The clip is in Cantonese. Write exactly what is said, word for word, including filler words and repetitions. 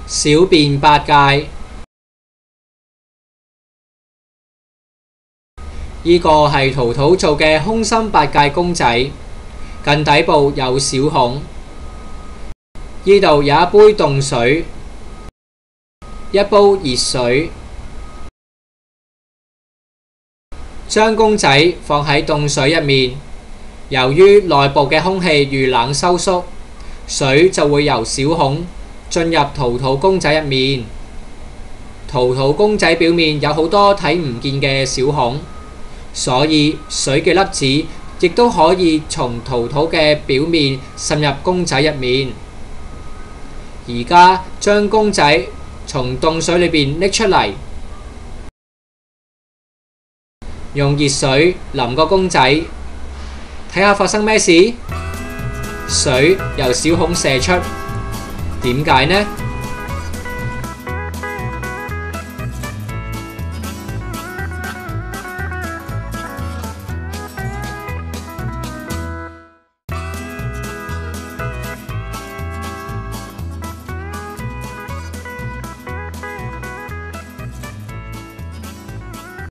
小便八戒，呢個係淘淘做嘅空心八戒公仔，近底部有小孔。呢度有一杯凍水，一煲熱水，將公仔放喺凍水入面。由於內部嘅空氣遇冷收縮，水就會由小孔進入淘淘公仔入面。淘淘公仔表面有好多睇唔見嘅小孔，所以水嘅粒子亦都可以從淘淘嘅表面滲入公仔入面。而家將公仔從凍水裏邊拎出嚟，用熱水淋個公仔，睇下發生咩事。水由小孔射出，點解呢？